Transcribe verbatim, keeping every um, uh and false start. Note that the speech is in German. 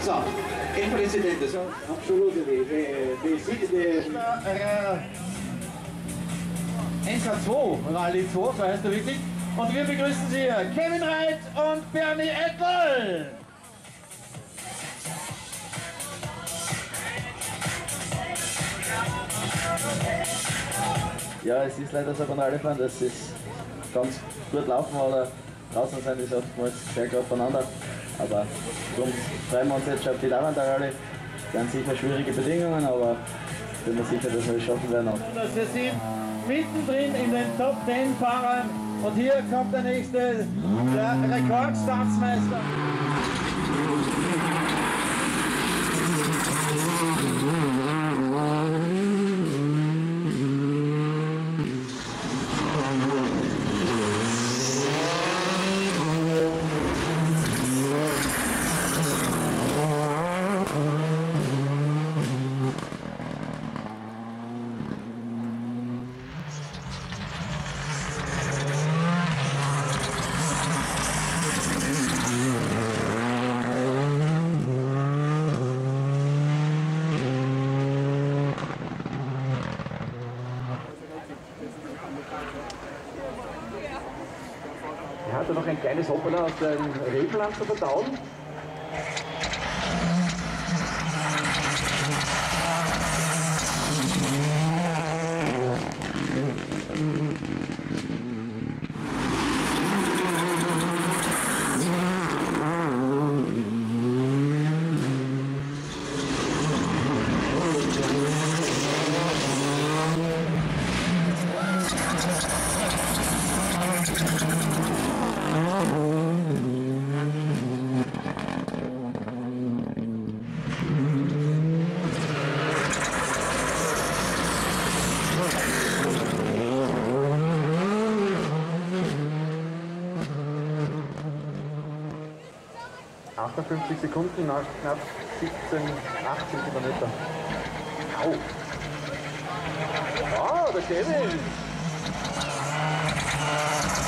So, il Presidente, so, absolutely, the city, N K zwei, Rallye zwei, so heißt er wirklich. Und wir begrüßen Sie hier, Kevin Reit und Bernie Ettel. Ja, es ist leider so beim Rallyefahren, dass es ganz gut laufen, aber draußen sind ist oftmals sehr gut voneinander. Aber darum freuen wir uns jetzt schon auf die Lavanda-Rallye. Es werden sicher schwierige Bedingungen, aber ich bin mir sicher, dass wir es schaffen werden. Wir sind mittendrin in den Top zehn Fahrern und hier kommt der nächste, der Rekordstaatsmeister. Er hatte noch ein kleines Hoppala aus dem Rebland zu verdauen. achtundfünfzig Sekunden nach knapp siebzehn, achtzehn Kilometer. Au! Oh, der Kevin!